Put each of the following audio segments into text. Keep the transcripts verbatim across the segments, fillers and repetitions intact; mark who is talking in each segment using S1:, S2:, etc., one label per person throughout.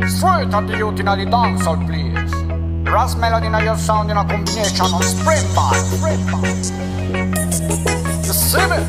S1: Straight at the youth in the dancehall, please. Ras melody in your sound in a combination of Springboard. You see me?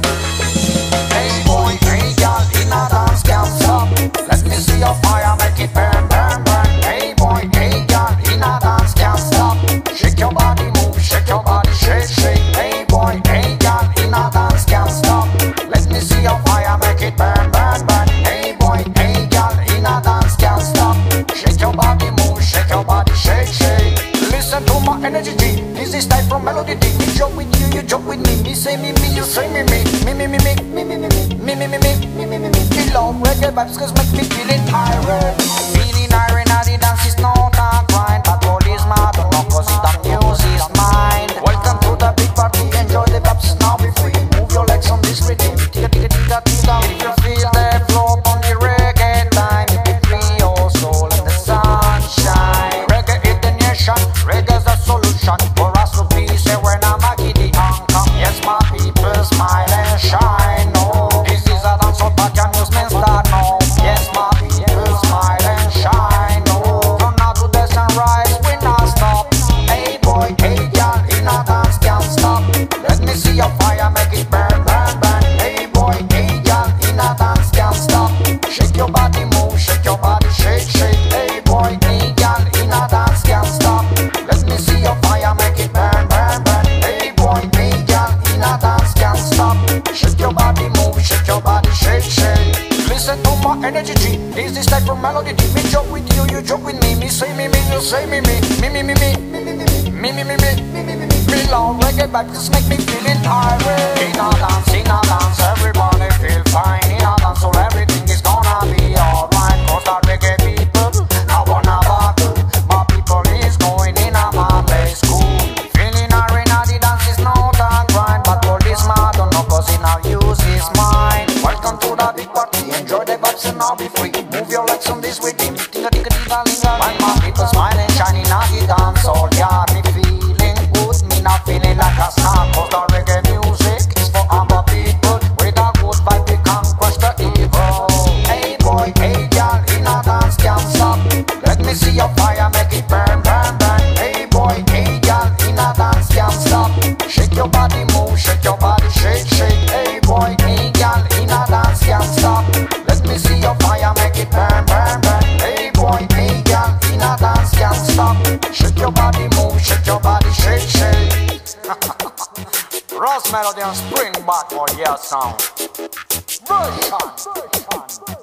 S1: Hey boy, hey girl, in a dance can't stop. Let me see your fire, make it burn, burn, burn. Hey boy, hey girl, in a dance can't stop. Shake your body, move, shake your body, shake, shake. Hey boy, hey girl, in a dance can't stop. Let me see your fire, make it burn, burn, burn. Hey boy, hey girl, in a dance can't stop. Shake your body, move, shake your body, shake, shake. Listen to my energy G. This is type from melody D. Me joke with you, you joke with me. Me say me, me, you say me, me. Me, me, me, me, me, me, me, me, me, me, me, me, me, me, me. Me love reggae vibes cause make me feeling irate. Feeling irate, now the dance is not a grind. But police mad, don't know cause the music is mine. Welcome to the big party, enjoy the vibes, now be free. Move your legs on this rhythm. Tika, tika, tika, tika. If you feel the flow on the reggae time, you be free your soul in the sunshine. Reggae is the nation, reggae's the solution. For us to be say when I'm a giddy anchor. Yes, my people smile and shine. No, this is a dance out but can use men start now. Yes, my people smile and shine. No, from now to the sunrise we not stop. Hey boy, hey girl, in a dance can't stop. Let me see your fire, make it burn, burn, burn. Hey boy, hey girl, in a dance can't stop. Shake your body, move, shake your body, shake, shake. Hey boy, hey girl, in a dance can't stop. Let me see your fire, make it burn, burn, burn. Hey boy, hey girl, in a dance can't stop. Shake your body, move, shake your body, shake, shake. Listen to my energy G. This is type of melody D. Me joke with you, you joke with me. Me say me, me, you say me, me. Me, me, me, me. Me, me, me, me. Me, me, me, me. Me, me, me. Me love reggae vibes, just make me feeling irate. In a dance, in a dance, everybody feel fine. In a dance, so everything is gonna be alright. Cause the reggae people, I wanna battle. My people is going in a Malay school. Feeling irate, now the dance is not a grind. But police man don't know cause he now use his mind. Welcome to the big party, enjoy the vibes and now be free. Move your legs on this rhythm. Tinga, tinga, tinga, linga. While my people smiling, shining, now the dance all. Yeah, me feeling good, me not feeling like a snack. Cause the reggae music is for our people. With a good vibe we can crush the evil. Hey boy, hey girl, in a dance can't stop. Let me see your fire, make it burn, burn, burn. Hey boy, hey girl, in a dance can't stop. Shake your body, move, shake your body, shake, shake. Hey boy, hey girl, in a dance can't stop. Let me see your fire, make it burn, burn, burn. Hey boy, hey girl, in a dance can't stop. Shake your body, move, shake your body, shake, shake. Ras melody and Springboard, oh yeah sound. Version.